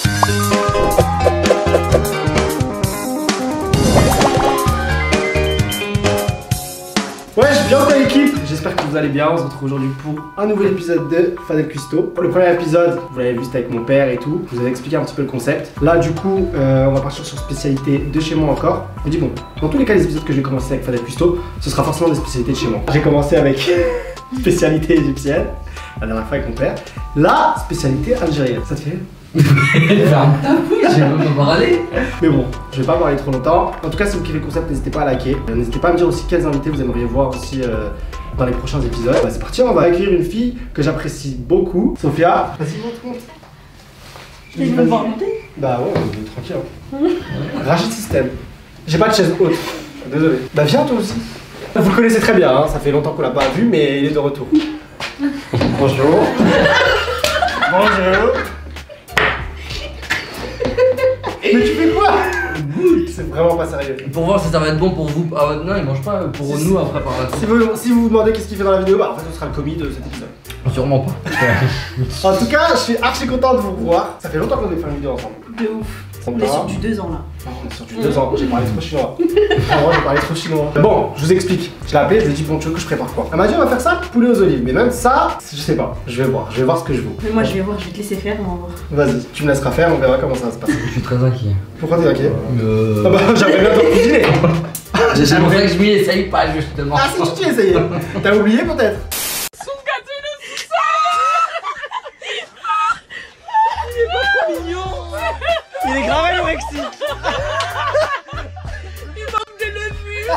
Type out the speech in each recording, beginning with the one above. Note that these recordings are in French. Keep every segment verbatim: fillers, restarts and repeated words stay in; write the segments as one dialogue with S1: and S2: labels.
S1: Ouais, je suis bien dans l'équipe, j'espère que vous allez bien. On se retrouve aujourd'hui pour un nouvel épisode de Fadel Custo. Le premier épisode, vous l'avez vu, c'était avec mon père et tout. Je vous ai expliqué un petit peu le concept. Là, du coup, euh, on va partir sur spécialité de chez moi encore. Je me dis, bon, dans tous les cas, les épisodes que je vais commencer avec Fadel Custo, ce sera forcément des spécialités de chez moi. J'ai commencé avec spécialité égyptienne, la dernière fois avec mon père. La spécialité algérienne, ça te fait?
S2: Ferme ta bouche, j'ai même pas parlé.
S1: Mais bon, je vais pas parler trop longtemps. En tout cas, si vous kiffez le concept, n'hésitez pas à liker. Euh, N'hésitez pas à me dire aussi quels invités vous aimeriez voir aussi euh, dans les prochains épisodes. Bah, c'est parti, on va accueillir une fille que j'apprécie beaucoup. Sophia, vas-y, montre, montre.
S3: Je vais me monter.
S1: Bah ouais, on est tranquille. Hein. Rachid System. J'ai pas de chaise haute. Désolé. Bah viens toi aussi. Vous le connaissez très bien, hein. Ça fait longtemps qu'on l'a pas vu, mais il est de retour. Bonjour. Bonjour. Mais tu fais quoi? C'est vraiment pas sérieux.
S2: Pour voir si ça va être bon pour vous. Ah non, il mange pas pour
S1: Si,
S2: nous après par la
S1: Si vous, si vous vous demandez qu'est-ce qu'il fait dans la vidéo, bah en fait ce sera le commis de cet épisode.
S2: Sûrement pas.
S1: En tout cas, je suis archi content de vous revoir. Ça fait longtemps qu'on a fait une vidéo ensemble.
S3: De ouf. On est sur du deux ans là.
S1: On est sur du deux ans, j'ai parlé trop chinois. Avant j'ai parlé trop chinois. Bon, je vous explique. Je l'ai appelé, je lui ai dit bon tu veux que je prépare quoi? Elle m'a dit on va faire ça, poulet aux olives. Mais même ça, je sais pas. Je vais voir, je vais voir ce que je vaux.
S3: Mais moi je vais voir, je vais te laisser faire, on va voir.
S1: Vas-y, tu me laisseras faire, on verra comment ça va se passer.
S2: Je suis très inquiet.
S1: Pourquoi t'es inquiet?
S2: Euh...
S1: Ah bah j'aimerais bien te cuisiner.
S2: C'est pour ça que je m'y essaye pas justement.
S1: Ah si tu t'y essayé. T'as oublié peut-être? Il est grave anorexique.
S4: Il manque de levure.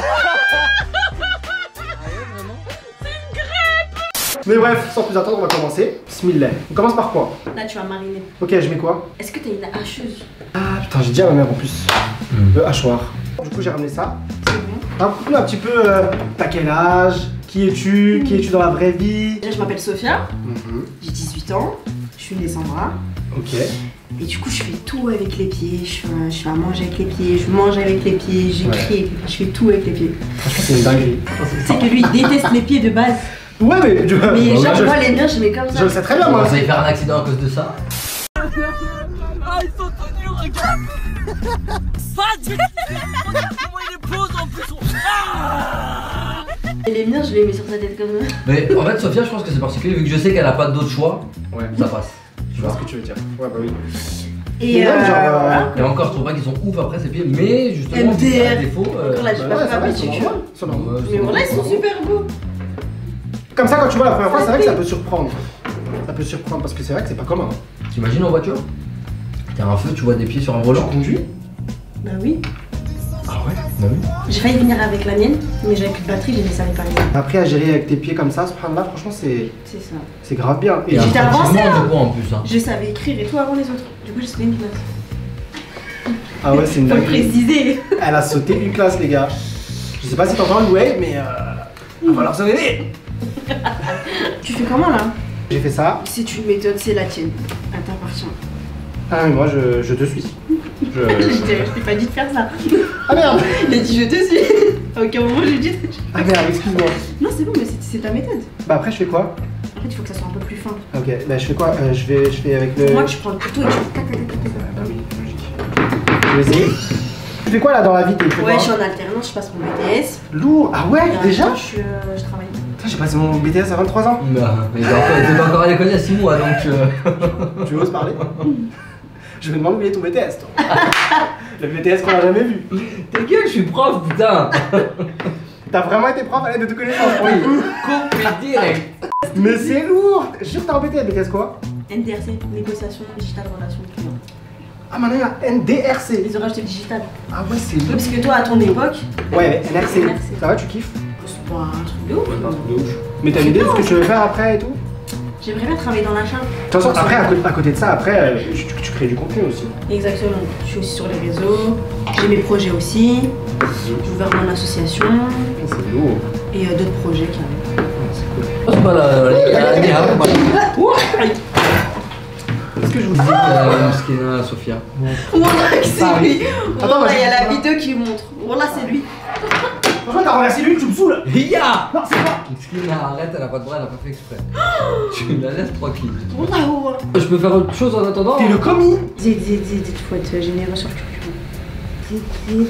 S1: Mais bref, sans plus attendre, on va commencer. Bismillah. On commence par quoi?
S3: Là tu vas mariner.
S1: Ok, je mets quoi?
S3: Est-ce que t'as une hacheuse?
S1: Ah putain, j'ai dit à ma mère en plus.
S2: Mm.
S1: Le hachoir. Du coup, j'ai ramené ça.
S3: C'est bon.
S1: Un coup, un petit peu. Euh, T'as quel âge? Qui es-tu? Qui es-tu dans la vraie vie?
S3: Déjà je m'appelle Sophia,
S1: Mhm.
S3: j'ai dix-huit ans, je suis née Sandra.
S1: Ok.
S3: Et du coup je fais tout avec les pieds, je fais, je fais à manger avec les pieds, je mange avec les pieds, j'écris
S1: Ouais.
S3: avec les pieds, je fais tout avec les pieds.
S1: Franchement, c'est une dinguerie.
S3: C'est que lui il déteste les pieds de base.
S1: Ouais, mais. Je,
S3: Mais
S1: bah,
S3: genre
S1: je,
S3: moi les miens je mets comme
S1: je
S3: ça.
S1: le sais très bien,
S2: On
S1: moi.
S2: va y faire un accident à cause de ça.
S4: Ah, ils sont tenus, regarde. Fad. Comment il est pose en plus. Ah.
S3: Et les miens je les mets sur sa tête comme ça.
S2: Mais en fait, Sophia, je pense que c'est particulier vu que je sais qu'elle a pas d'autre choix.
S1: Ouais.
S2: Ça passe.
S1: Je vois ce que tu veux dire. Ouais, bah oui.
S3: Et
S1: Mais même,
S3: euh,
S1: genre, euh,
S3: voilà.
S2: Et encore, je trouve pas qu'ils sont ouf après ses pieds, mais justement,
S3: M D R.
S2: à défaut. euh,
S3: Encore là, j'ai
S1: Bah
S3: pas
S1: ouais,
S3: fait
S1: ça va,
S3: ma
S1: ils sont
S3: petite
S1: normaux. Ils sont normaux.
S2: ouais,
S3: Mais voilà ils sont
S2: normaux.
S3: super beaux.
S1: Comme ça, quand tu vois la première fois, c'est vrai que ça peut surprendre. Ça peut surprendre parce que c'est vrai que c'est pas commun.
S2: T'imagines en voiture? T'as un feu, tu vois des pieds sur un
S1: Tu
S2: volant.
S1: conduis?
S3: Bah oui.
S1: Ah ouais.
S2: Bah oui.
S3: J'ai failli venir avec la mienne, mais j'avais plus de batterie, j'ai laissé avec la mienne.
S1: Après, à gérer avec tes pieds comme ça, subhanallah, franchement, c'est
S3: C'est ça.
S1: c'est grave bien.
S2: Et
S1: Et
S2: un
S3: j'étais
S2: sentiment
S3: avancée, hein.
S2: de quoi en plus hein.
S3: Je savais écrire et tout avant les autres. Du coup, j'ai sauté une classe.
S1: ah ouais, c'est une
S3: Faut le
S1: dinguerie.
S3: préciser.
S1: Elle a sauté une classe, les gars. Je sais pas si t'entends le wave, mais euh, va falloir se réveiller.
S3: Tu fais comment là?
S1: J'ai fait ça.
S3: C'est une méthode, c'est la tienne. Elle t'appartient.
S1: Ah, mais moi, je, je te suis. Je...
S3: Je t'ai je t'ai pas dit de faire ça.
S1: Ah merde.
S3: Il a dit je te suis. À aucun moment j'ai dit.
S1: Ah merde, excuse-moi.
S3: Non, c'est bon, mais c'est c'est ta méthode.
S1: Bah après, je fais quoi?
S3: En fait, il faut que ça soit un peu plus fin.
S1: Ok, bah je fais quoi? euh, Je vais, je fais avec le.
S3: Pour moi, tu prends le couteau et tu. tac, tac, tac, tac, tac.
S1: Bah oui, logique. Je vais essayer. Tu fais quoi là dans la vie? Tu fais
S3: Ouais,
S1: quoi?
S3: je suis en alternance, je passe mon B T S.
S1: Lourd. Ah ouais,
S3: Et en
S1: déjà?
S3: même temps, je, suis, euh, je travaille.
S1: Putain, j'ai passé mon B T S à vingt-trois ans.
S2: Bah, mais il était encore, il était encore à l'école il y a six mois donc. Euh...
S1: Tu oses parler? Je vais demander où il est ton B T S, toi. Le B T S qu'on a jamais vu.
S2: Ta gueule, je suis prof, putain!
S1: T'as vraiment été prof à l'aide de tes connaissances pour le coup.
S2: Coupé direct!
S1: Mais c'est lourd. Je suis sûr que t'as en B T S, B T S quoi?
S3: N D R C, négociation digitale relation client.
S1: Ah maintenant il y a N D R C.
S3: Les orages de digital.
S1: Ah ouais, c'est
S3: Oui,
S1: lourd.
S3: parce que toi, à ton époque,
S1: Ouais, N R C.
S3: N R C.
S1: Ça va, tu kiffes?
S3: c'est pas un truc de ouf.
S1: C'est pas un truc de ouf. Mais t'as une idée de ce que tu veux faire après et tout?
S3: J'aimerais bien travailler dans l'achat.
S1: De toute façon, après, à côté, à côté de ça, après, euh, tu, tu- tu crées du contenu aussi.
S3: Exactement. Je suis aussi sur les réseaux. J'ai mes projets aussi. J'ai ouvert mon association.
S1: C'est lourd.
S3: Et euh, d'autres projets qui arrivent.
S1: C'est cool.
S2: C'est pas la. la. la. la.
S1: Qu'est-ce que je vous dis?
S2: Euh, Mskina, Sophia.
S3: Voilà que c'est
S1: Ah,
S3: lui.
S1: Attends,
S3: Voilà,
S1: moi,
S3: il y a
S1: je-
S3: la vidéo qui montre. Voilà, c'est lui.
S1: Franchement, t'as renversé l'huile, tu me saoules.
S2: Ya.
S1: Non, c'est pas.
S2: Excuse-moi, arrête, elle a pas de bras, elle a pas fait exprès. Tu la laisses tranquille.
S3: Waouh.
S2: Je peux faire autre chose en attendant?
S1: T'es le commis.
S3: Zid, zid, zid, zid, faut être généreux sur le curcuma. Zid, zid.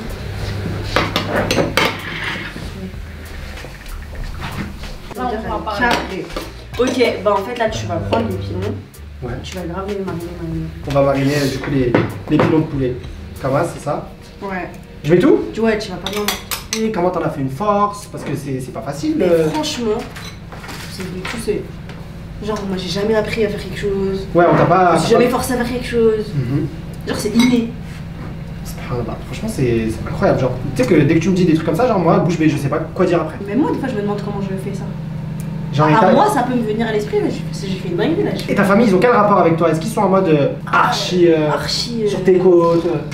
S5: Là, on va en parler.
S3: Carré. Ok, bah en fait là tu vas prendre les pilons.
S1: Ouais.
S3: Tu vas grave les mariner, mariner.
S1: On va mariner euh, du coup les, les pilons de poulet. Comment c'est ça?
S3: Ouais.
S1: Je mets tout?
S3: Ouais, tu vas pas bien.
S1: Et comment t'en as fait une force? Parce que c'est c'est pas facile.
S3: Mais
S1: euh.
S3: franchement, c'est venu tout seul. Genre, moi j'ai jamais appris à faire quelque chose.
S1: Ouais, on t'a pas.
S3: Je me suis jamais forcé à faire quelque chose.
S1: Mhm.
S3: Genre, c'est inné.
S1: Subhanallah. Franchement, c'est c'est incroyable. Genre, tu sais que dès que tu me dis des trucs comme ça, genre moi, bouche bée, je sais pas quoi dire après.
S3: Mais moi, des fois, je me demande comment je fais ça.
S1: Genre, et
S3: À
S1: ta-
S3: moi, ça peut me venir à l'esprit, mais j'ai j'ai fait une dinguerie là.
S1: Et ta famille, ils ont quel rapport avec toi? Est-ce qu'ils sont en mode euh, archi, euh,
S3: Archi. euh,
S1: sur tes côtes? euh.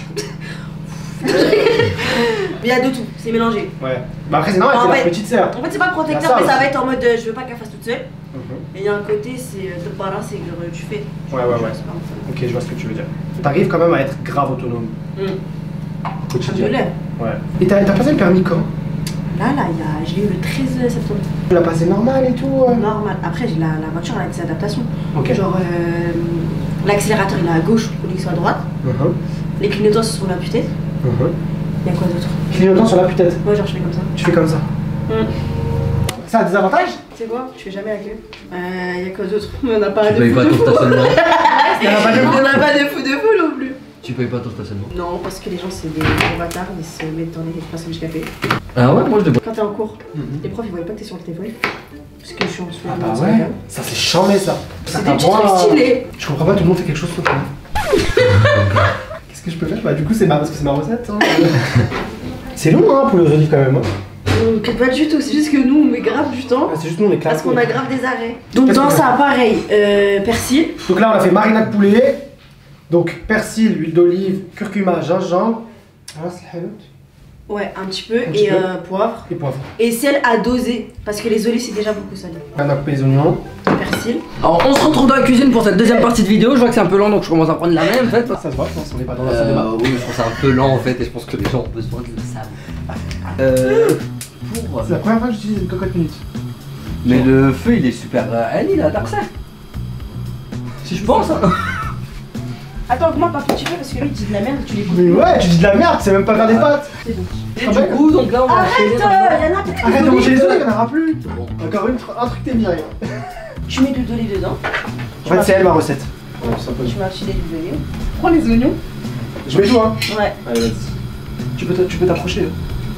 S3: Il y a de tout, c'est mélangé.
S1: Ouais. Bah après, c'est normal,
S3: En
S1: t'es la
S3: fait-
S1: petite sœur.
S3: En fait, c'est pas
S1: Il y a
S3: protecteur,
S1: ça
S3: mais ça
S1: aussi.
S3: va être en mode euh, je veux pas qu'elle fasse toute seule.
S1: Mhm.
S3: Et il y a un côté, c'est euh, de para, c'est que genre, tu fais.
S1: Ouais, ouais, ouais.
S3: C'est pas un
S1: Ok, je vois ce que tu veux dire. T'arrives quand même à être grave autonome.
S3: peu. Hum.
S1: au quotidien.
S3: Je l'ai.
S1: Ouais. Et t'as t'as passé le permis quand?
S3: Là, là, il y a, je l'ai eu le treize septembre.
S1: Tu l'as passé normal et tout? euh
S3: Normal. Après, j'ai la, la voiture avec ses adaptations.
S1: Ok.
S3: Genre, euh, l'accélérateur il est à gauche, au lieu soit à droite.
S1: Mhm.
S3: Les clignotants se sont à putain.
S1: Mhm.
S3: Il y a quoi d'autre?
S1: Clignotant sur la putette.
S3: Moi, genre, je fais comme ça.
S1: Tu fais comme ça.
S3: Hum.
S1: Ça a des avantages?
S3: Tu sais quoi? Je fais jamais la queue. Euh, il y a quoi d'autre? On n'a pas
S2: Tu
S3: de
S2: payes
S3: fou
S2: pas
S3: de
S2: ton
S3: fou.
S2: stationnement.
S1: Il y en a pas de
S3: On n'a pas de fou de fou non plus.
S2: Tu payes pas ton stationnement.
S3: Non, parce que les gens, c'est des gros bâtards, ils se mettent dans les passages du café.
S2: Ah ouais, moi je débrouille.
S3: Quand t'es en cours,
S1: Mhm.
S3: les profs ils voyaient pas que t'es sur le téléphone. Parce que je suis en dessous.
S1: Ah
S3: dans
S1: bah
S3: ce
S1: ouais,
S3: téléphone.
S1: ça c'est chambé ça.
S3: C'est
S1: T'as
S3: des petits
S1: droit
S3: trucs
S1: à-
S3: stylés.
S1: Je comprends pas, tout le monde fait quelque chose sauf moi. Qu'est-ce que je peux faire? Bah du coup c'est ma... parce que c'est ma recette. Hein. C'est long hein pour les olives quand même. Hein.
S3: On quitte pas du tout, c'est juste que nous on met grave du temps.
S1: Ah, c'est juste nous on est
S3: Parce
S1: classe.
S3: qu'on a grave des arrêts. Donc
S1: Qu'est-ce
S3: dans
S1: qu'on
S3: ça, pareil, euh, persil.
S1: Donc là on a fait marinade poulet. Donc persil, huile d'olive, curcuma, gingembre. Ah c'est le halout.
S3: Ouais, un petit peu.
S1: Un petit
S3: et
S1: peu.
S3: euh, poivre.
S1: Et poivre.
S3: Et sel à doser. Parce que les olives c'est déjà beaucoup salé.
S1: Là on a coupé les oignons.
S3: Persil.
S2: Alors on se retrouve dans la cuisine pour cette deuxième partie de vidéo. Je vois que c'est un peu lent donc je commence à prendre la même en fait.
S1: Ça se voit, je pense, on est pas dans la salle de
S2: Euh,
S1: bain.
S2: oui, je pense que c'est un peu lent en fait et je pense que les gens ont besoin de le savoir. Euh, pour...
S1: C'est la première fois que j'utilise une cocotte minute.
S2: Mais le feu il est super. Euh, elle il a Darkseid. Si je pense. Hein.
S3: Attends, augmente un petit peu parce que lui il dit de la merde, tu les coupes.
S1: Mais ouais, tu dis de la merde, tu sais même pas faire des pâtes.
S3: C'est bon.
S2: Et du coup donc là on va
S3: Arrête,
S2: enchaîner
S3: il
S2: dans le-
S3: y en a plus.
S1: Arrête de manger les olives, il n'y en aura plus.
S2: Bon.
S1: Encore une, un truc t'es viré.
S3: Tu mets de l'huile d'olive dedans.
S1: En fait c'est elle ma recette.
S3: Tu mets un filet d'huile d'olive. Prends les oignons.
S1: Je mets tout hein.
S3: Ouais.
S1: Allez vas-y. Tu peux t- tu peux t'approcher.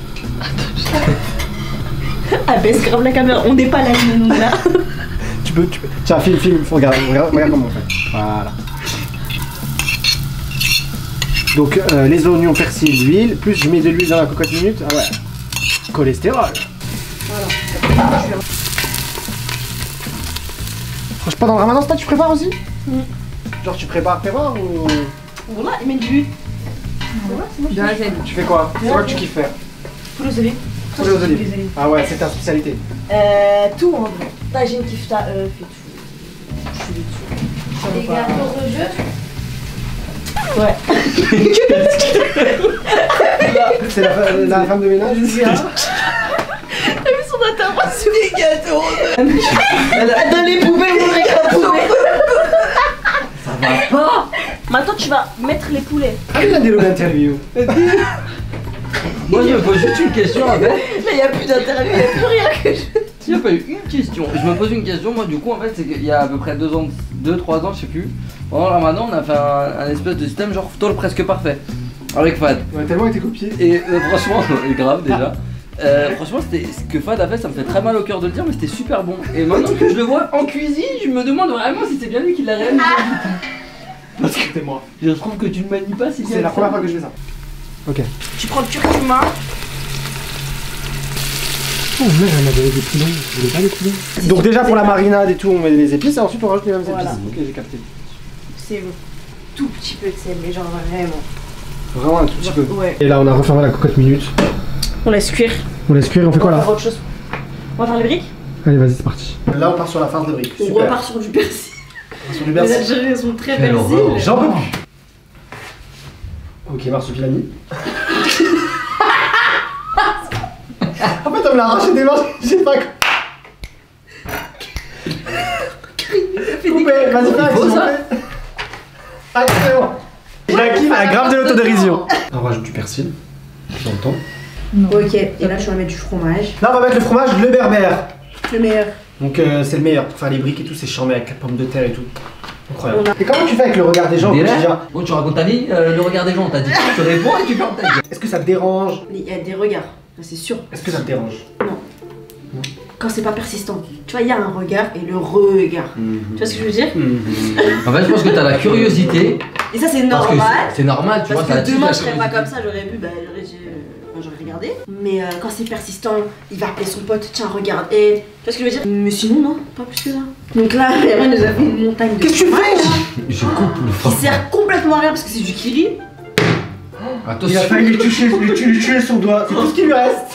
S3: Ah baisse grave la caméra, on n'est pas là, nous là.
S1: Tu peux, tu peux. Tiens, filme, filme, regarde, regarde, regarde comment on fait. Voilà. Donc euh, les oignons, persil, l'huile, plus je mets de l'huile dans la cocotte minute. Ah ouais. Cholestérol. Franchement, pas dans le ramadan, c'est toi tu prépares aussi?
S3: Mm.
S1: Genre tu prépares, prépares ou.
S3: Voilà, il met de l'huile.
S5: De la gêne.
S1: Tu fais quoi? C'est quoi que tu kiffes faire?
S3: Poulet aux olives.
S1: Poulet aux olives. Ah ouais, c'est ta spécialité.
S3: Euh, tout en vrai. Tagine, kifta, euh, fais tout. Je suis dessus. Ça va
S5: Les
S3: pas.
S5: gâteaux de jeu.
S3: Ouais.
S1: C'est la, la femme de ménage?
S3: T'as vu son intervention? Des gâteaux. Dans les poubelles, vous les gâteaux.
S2: Ça va pas.
S3: Maintenant, tu vas mettre les poulets.
S1: Ah, il a des longues interviews.
S2: Moi je me pose juste une question en fait.
S3: Là, il n'y a plus d'interview, il n'y a plus rien que je.
S2: S'il n'y a pas eu une question, je me pose une question, moi du coup en fait c'est qu'il y a à peu près deux ans, deux, trois ans, je sais plus, pendant le ramadan on a fait un, un espèce de système genre tôle presque parfait avec Fad.
S1: On a tellement été copié.
S2: Et euh, franchement, c'est grave déjà. Euh, franchement c'était ce que Fad a fait, ça me fait très mal au cœur de le dire mais c'était super bon. Et maintenant que je le vois en cuisine, je me demande vraiment si c'est bien lui qui l'a réalisé.
S1: Parce que t'es moi.
S2: Je trouve que tu ne manies pas si bien.
S1: C'est la
S2: que
S1: première
S2: ça.
S1: fois que je fais ça. Ok.
S3: Tu prends le curcuma.
S1: Oh merde, elle m'a donné des pilons. Je voulais pas des pilons. Donc déjà pour la marinade et tout, on met les épices et ensuite on rajoute les mêmes
S3: Voilà.
S1: épices. Ok, j'ai capté.
S3: C'est tout petit peu de sel, mais genre vraiment.
S1: Vraiment un tout petit peu.
S3: Ouais.
S1: Et là on a refermé la cocotte minute.
S3: On laisse cuire.
S1: On laisse cuire et on fait quoi
S3: On va
S1: là?
S3: faire autre chose. On va faire les briques.
S1: Allez vas-y c'est parti. Là on part sur la farce de briques.
S3: On
S1: Super.
S3: repart sur du persil.
S1: Sur du
S3: Les
S1: persil.
S3: Algériens sont très
S2: Quelle
S3: persil.
S2: horreur.
S1: J'en peux plus. Ok, marsupilami. train de me l'arracher des mains, je sais pas quoi. Coupé, vas-y, fais
S2: faut
S1: action,
S2: ça.
S1: fais. Ah, c'est bon. Jackie a grave de l'autodérision. On rajoute du persil, dans le temps.
S3: Ok, et là je vais mettre du fromage.
S1: Là, on va mettre le fromage, le berbère.
S3: Le meilleur.
S1: Donc, euh, c'est le meilleur pour faire les briques et tout, c'est charmé avec la pomme de terre et tout. Incroyable. Et comment tu fais avec le regard des gens au
S2: Délai.
S1: quotidien?
S2: Bon, tu racontes ta vie, euh, le regard des gens, t'as dit, tu réponds et tu fermes ta gueule.
S1: Est-ce que ça te dérange?
S3: Il y a des regards, ça, c'est sûr.
S1: Est-ce que ça te dérange?
S3: Quand c'est pas persistant. Tu vois, il y a un regard et le regard. Tu vois ce que je veux dire?
S2: En fait, je pense que t'as la curiosité.
S3: Et ça, c'est
S2: Parce que
S3: normal.
S2: c'est- c'est normal, tu
S3: Parce
S2: vois, ça
S3: que
S2: attise
S3: demain,
S2: la
S3: je serais pas
S2: curiosité.
S3: comme ça, j'aurais vu, bah, j'aurais dit, euh, enfin, j'aurais regardé. Mais euh, quand c'est persistant, il va appeler son pote, tiens, regarde, et. Tu vois ce que je veux dire? Mais sinon, non, pas plus que ça. Donc là, Réa nous a fait une montagne de.
S1: Qu'est-ce que tu fais?
S2: Je coupe le
S3: Qui
S2: fromage.
S3: sert complètement à rien parce que c'est du kiri.
S1: Il a
S2: Attention.
S1: failli lui toucher, lui, tu- lui tuer son doigt. C'est tout ce qui lui reste.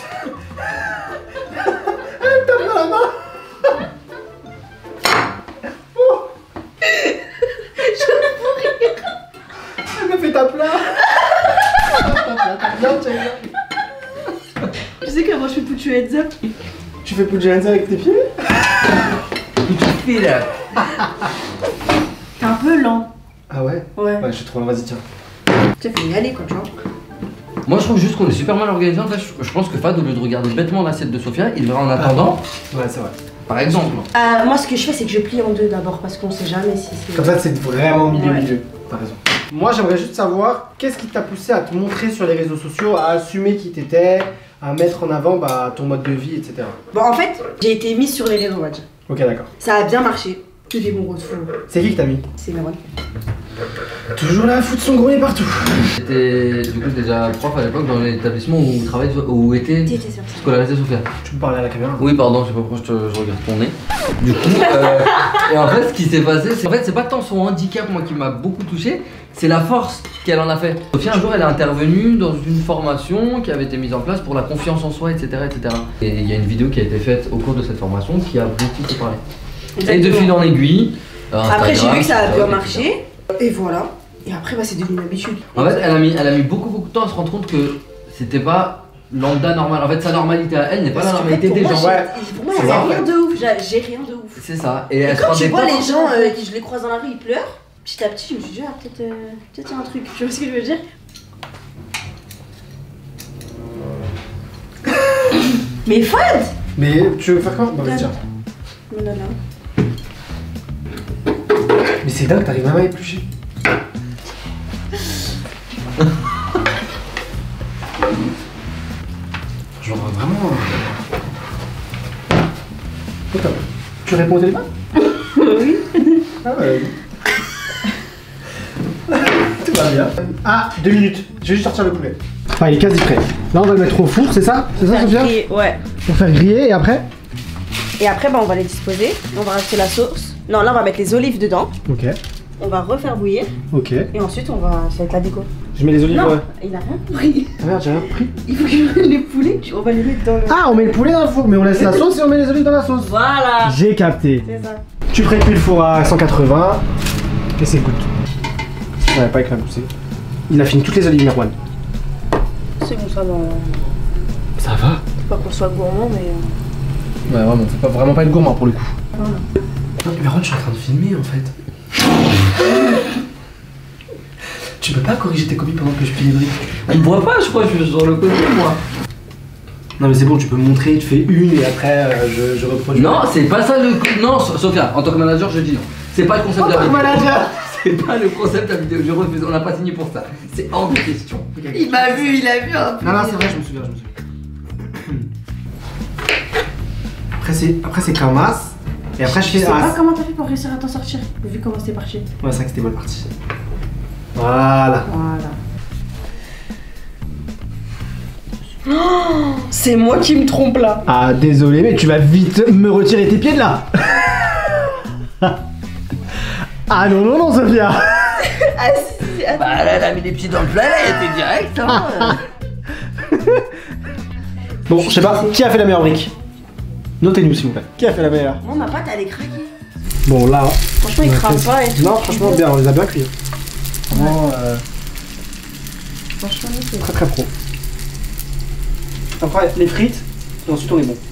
S1: Elle me tape dans la main. Oh. Elle me fait ta plat.
S3: Tu sais comment je fais pour tuer heads up?
S1: Tu fais Pujanza avec tes pieds?
S2: Fais là.
S3: T'es un peu lent.
S1: Ah ouais?
S3: Ouais.
S1: Ouais, je suis trop lent, vas-y, tiens.
S3: Tu faut y aller quoi, tu vois.
S2: Moi, je trouve juste qu'on est super mal organisé. En fait, je je pense que Fad, au lieu de regarder bêtement l'assiette de Sophia, il verra en attendant,
S1: Ouais, c'est vrai.
S2: par exemple.
S3: Euh, moi, ce que je fais, c'est que je plie en deux d'abord parce qu'on sait jamais si c'est.
S1: Comme ça, c'est vraiment milieu
S3: Ouais.
S1: milieu. T'as raison. Moi, j'aimerais juste savoir qu'est-ce qui t'a poussé à te montrer sur les réseaux sociaux, à assumer qui t'étais, à mettre en avant bah, ton mode de vie, et cetera.
S3: Bon, en fait, j'ai été mise sur les réseaux, on va dire.
S1: Ok, d'accord.
S3: Ça a bien marché. J'ai fait mon gros de fou.
S1: C'est qui que t'as mis?
S3: C'est Meron.
S1: Toujours là à foutre son grenier partout.
S2: J'étais du coup déjà prof à l'époque dans l'établissement où travaillait, où était
S3: T'étais sur ça.
S2: scolarisé Sophia.
S1: Tu peux parler à la caméra?
S2: Oui, pardon, je sais pas pourquoi je, te- je regarde ton nez. Du coup, euh, et en fait, ce qui s'est passé, c'est en fait, c'est pas tant son handicap moi qui m'a beaucoup touché, c'est la force qu'elle en a fait. Sophia, un jour, elle est intervenue dans une formation qui avait été mise en place pour la confiance en soi, et cetera, et cetera. Et il y a une vidéo qui a été faite au cours de cette formation qui a beaucoup fait parler. Et de fil en aiguille. euh,
S3: Après, j'ai
S2: Instagram,
S3: vu que ça a
S2: TikTok,
S3: bien
S2: et cetera.
S3: marché. Et voilà. Et après, bah, c'est devenu une habitude.
S2: En fait, elle a, mis, elle a mis beaucoup beaucoup de temps à se rendre compte que c'était pas lambda normal. En fait, sa normalité à elle n'est pas la
S3: Parce qu'en fait,
S2: normalité
S3: pour
S2: des
S3: moi,
S2: gens.
S3: j'ai-
S1: Ouais.
S3: Pour moi,
S1: C'est
S3: il y a
S1: vrai,
S3: rien
S1: en
S3: de ouf. J'ai- J'ai rien de ouf.
S2: C'est ça. Et elle
S3: Et
S2: se
S3: quand
S2: rendait
S3: tu vois
S2: pas
S3: les
S2: forcément
S3: gens
S2: compte.
S3: euh, qui je les croise dans la rue, ils pleurent. Petit à petit, je me suis dit, ah, peut-être euh, peut-être il y a un truc. Tu vois ce que je veux dire? Mais Fad!
S1: Mais tu veux faire quoi? Bah, vas-y, tiens.
S3: Non, non, non.
S1: Mais c'est dingue, t'arrives même à éplucher. Genre vraiment. Oh, top. Tu réponds au téléphone?
S3: Oui.
S1: Ah ouais. Tout va bien. Ah, deux minutes. Je vais juste sortir le poulet. Ah, il est quasi prêt. Là, on va le mettre au four, c'est ça? C'est ça, Sophia?
S3: Ouais.
S1: Pour faire griller et après?
S3: Et après, bah, on va les disposer. On va rajouter la sauce. Non, là, on va mettre les olives dedans.
S1: Ok,
S3: On va refaire bouillir.
S1: ok.
S3: Et ensuite, on va. Ça va être la déco.
S1: Je mets les olives.
S3: Non,
S1: ouais.
S3: il a rien pris.
S1: Ah merde, j'ai rien pris.
S3: Il faut que je mette les poulets. On va les mettre dans le.
S1: Ah, on met le poulet dans le four, mais on laisse la sauce et on met les olives dans la sauce.
S3: Voilà.
S1: J'ai capté.
S3: C'est ça.
S1: Tu précuis le four à cent quatre-vingts et c'est good. Ouais, pas éclaboussé. Il a fini toutes les olives, Merwan.
S3: C'est bon, ça va.
S1: Ça va.
S3: C'est pas qu'on soit gourmand, mais.
S1: Ouais, vraiment, c'est pas vraiment pas être gourmand pour le coup.
S3: Voilà.
S1: Non, Merwan, je suis en train de filmer en fait. Tu peux pas corriger tes copies pendant que je plie les briques.
S2: On me voit pas, je crois, je suis sur le côté, moi.
S1: Non, mais c'est bon, tu peux me montrer, tu fais une et après euh, je, je reproduis.
S2: Non, c'est pas ça le. Non, So- Sophia, en tant que manager, je dis non. C'est pas le concept
S1: En
S2: de la
S1: tant que
S2: vidéo.
S1: manager.
S2: C'est pas le concept de la vidéo, je refuse, on n'a pas signé pour ça. C'est hors de question.
S3: Il m'a vu, il a vu un peu.
S1: Non, non, c'est vrai, je me souviens, je me souviens. Après, c'est après c'est qu'un masse. Et après, je
S3: Je
S1: fais.
S3: sais
S1: ah,
S3: pas comment t'as fait pour réussir à t'en sortir, vu comment c'était parti.
S1: Ouais, c'est vrai que c'était mal parti. Voilà.
S3: Voilà. Oh, c'est moi qui me trompe là.
S1: Ah, désolé, mais tu vas vite me retirer tes pieds de là. Ah non, non, non, Sophia.
S3: Ah si, si, attends.
S2: Bah là, elle a mis les pieds dans le plat, elle était direct, hein.
S1: Bon, je sais pas, qui a fait la meilleure brique? Notez-nous s'il vous plaît. Qui a fait la meilleure?
S3: Moi, ma pâte elle est craquée.
S1: Bon, là.
S3: Franchement, il
S1: on a
S3: crame
S1: fait-
S3: pas et tout.
S1: Non, franchement, bien, on les a bien cuits. Vraiment, euh,
S3: Franchement, c'est.
S1: très très pro. Après, les frites, Et ensuite on est bon.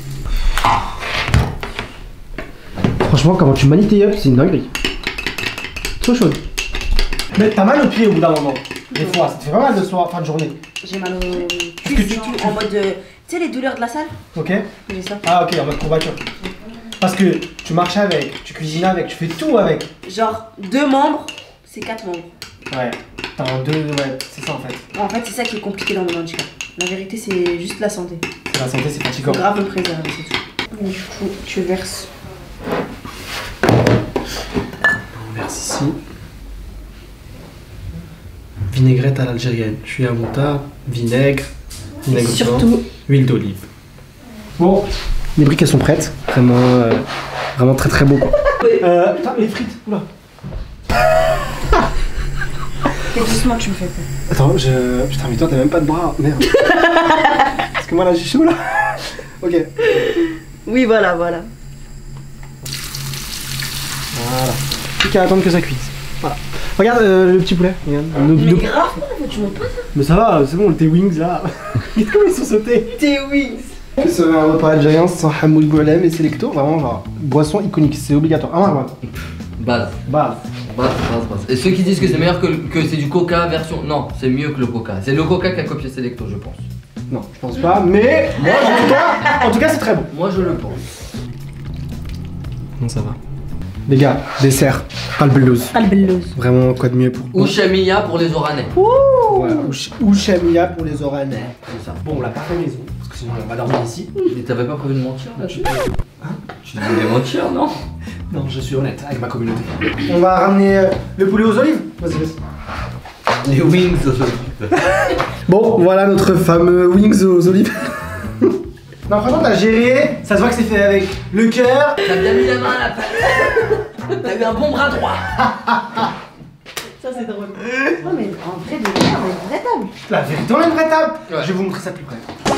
S1: Franchement, comment tu manies tes yeux, c'est une dinguerie. Trop chaud. Mais t'as mal aux pieds au bout d'un moment. Des fois, ça te fait pas mal de soir, fin de journée.
S3: J'ai mal au
S1: que
S3: cuisses,
S1: tu-
S3: genre,
S1: tu-
S3: en mode. euh, Tu sais, les douleurs de la salle?
S1: Ok.
S3: J'ai ça.
S1: Ah ok, en mode courbature. Parce que tu marches avec, tu cuisines avec, tu fais tout avec.
S3: Genre, deux membres, c'est quatre membres.
S1: Ouais. T'as un deux, ouais, c'est ça en fait.
S3: En fait, c'est ça qui est compliqué dans mon handicap. La vérité, c'est juste la santé.
S1: C'est la santé, c'est
S3: Faut
S1: fatigant.
S3: grave me préserver, c'est tout. Et du coup, tu verses.
S1: On verse ici. Vinaigrette à l'algérienne. Je suis à mon tas, vinaigre,
S3: Et
S1: vinaigre blanc,
S3: surtout,
S1: huile d'olive. Bon, les briques elles sont prêtes. Vraiment, euh, vraiment très très beau quoi. Euh, putain, les frites, oula.
S3: fais doucement, tu me fais peur.
S1: Attends, je. Putain, mais toi t'as même pas de bras, merde. Parce que moi là j'ai chaud là. Ok.
S3: Oui, voilà, voilà.
S1: Voilà. Plus qu'à attendre que ça cuise. Voilà. Regarde euh, le petit poulet. Regarde. Nos-
S3: Mais
S1: nos-
S3: grave, tu montes pas ça?
S1: Mais ça va, c'est bon, tes wings là. Regarde comment ils sont sautés.
S3: Tes wings.
S1: C'est un repas algérien sans hamoul golem et sélecto, vraiment genre boisson iconique, c'est obligatoire. Ah ouais, ouais.
S2: Base.
S1: Bah,
S2: Base, base, base. Et ceux qui disent que c'est meilleur que, que c'est du coca version. Non, c'est mieux que le coca. C'est le coca qui a copié Selecto, je pense.
S1: non, je pense pas, mais moi en tout cas, en tout cas c'est très bon.
S2: Moi je le pense.
S1: Non, ça va. Les gars, dessert, albellouz.
S3: Albellouz.
S1: Vraiment, quoi de mieux pour.
S2: Ou chamia pour les Oranais.
S1: Voilà, ou, ch- ou chamia pour les oranais.
S2: C'est ça.
S1: Bon, on l'a pas fait maison, parce que sinon on va dormir ici.
S2: Mais t'avais pas prévu de mentir là tu... Hein Tu voulais mentir, non?
S1: Non, je suis honnête avec ma communauté. On va ramener euh, le poulet aux olives. Vas-y, vas-y.
S2: Les wings.
S1: Bon, voilà notre fameux wings aux olives. Non, franchement, t'as géré, ça se voit que c'est fait avec le cœur.
S2: T'as bien mis la main à la pâte. T'as eu un bon bras droit.
S3: Ça, c'est drôle. Non, mais en vrai, de vrai, on a une vraie table.
S1: La vérité, on a une vraie table.
S2: Ouais.
S1: Je vais vous montrer ça de plus près.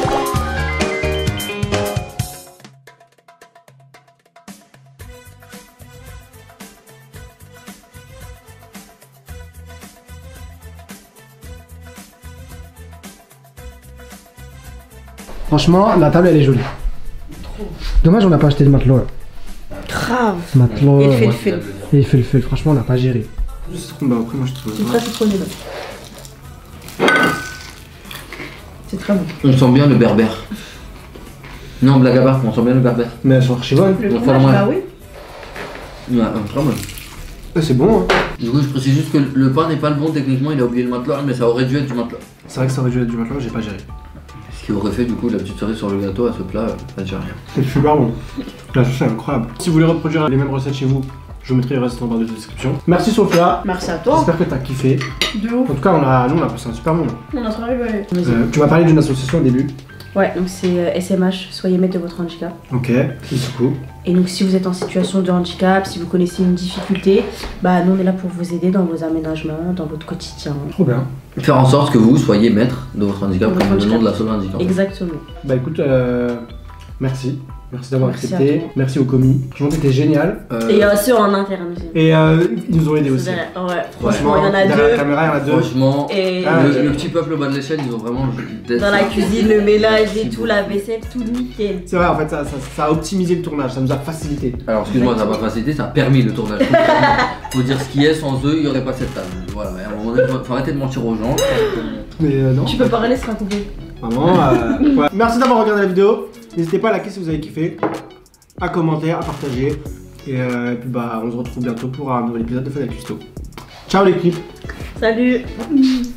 S1: Franchement, la table elle est jolie. Dommage, on n'a pas acheté de matelot. là.
S3: Grave.
S1: Matelot.
S3: Et le fait,
S1: ouais.
S3: le fait.
S1: Et il fait le fait, franchement, on n'a pas géré. Bah, après, moi je trouve.
S3: C'est très citronné là. C'est très bon.
S2: On sent bien le berbère. Non, blague à part, on sent bien le berbère.
S1: Mais genre chez moi,
S3: Le
S2: On
S3: fromage,
S2: fait la
S3: bah oui.
S2: Ouais, un très bon.
S1: c'est bon. Hein.
S2: Du coup, je précise juste que le pain n'est pas le bon techniquement, il a oublié le matelas, mais ça aurait dû être du matelas.
S1: C'est vrai que ça aurait dû être du matelot, j'ai pas géré.
S2: Ce qui aurait fait du coup la petite cerise sur le gâteau à ce plat, ça ne dit rien.
S1: C'est super bon. La sauce est incroyable. Si vous voulez reproduire les mêmes recettes chez vous, je vous mettrai les recettes en barre de description. Merci Sophia.
S3: Merci à toi.
S1: J'espère que t'as kiffé.
S3: De
S1: En
S3: ouf.
S1: tout cas, on a, nous on a passé un super moment.
S3: On a trop rigolé.
S1: Euh, tu m'as parlé d'une association au début.
S3: Ouais, donc c'est euh, S M H, soyez maître de votre handicap.
S1: Ok, c'est cool.
S3: Et donc si vous êtes en situation de handicap, si vous connaissez une difficulté, bah nous on est là pour vous aider dans vos aménagements, dans votre quotidien.
S1: Trop bien.
S2: Faire en sorte que vous soyez maître de votre handicap,
S3: De votre
S2: comme le nom
S3: handicap.
S2: de la seule handicap.
S3: Exactement.
S1: Bah écoute, euh, merci. Merci d'avoir
S3: Merci à
S1: accepté.
S3: toi.
S1: Merci aux commis. Franchement, t'étais génial. Euh,
S3: Et euh, ceux en interne aussi.
S1: et euh, ils nous ont aidés aussi.
S3: C'est vrai, ouais, franchement, il y en a
S1: derrière
S3: deux.
S1: la caméra, il y en a deux.
S2: Franchement,
S3: Et
S1: Ah,
S2: le,
S1: ouais.
S2: le petit peuple au bas de l'échelle, ils ont vraiment d'être
S3: dans la
S2: ça.
S3: cuisine, le ménage et tout, la vaisselle, tout nickel.
S1: C'est vrai, en fait, ça, ça, ça a optimisé le tournage, ça nous a facilité.
S2: Alors excuse-moi, ça n'a pas facilité, ça a permis le tournage. Faut dire ce qui est, sans eux, il n'y aurait pas cette table. Voilà, et à un moment donné, faut faut arrêter de mentir aux gens.
S1: Mais euh, non.
S3: Tu peux parler, ce sera coupé.
S1: Vraiment, euh, ouais. Merci d'avoir regardé la vidéo. N'hésitez pas à liker si vous avez kiffé, à commenter, à partager. Et, euh, et puis bah, on se retrouve bientôt pour un nouvel épisode de Fadel Custo. Ciao l'équipe.
S3: Salut.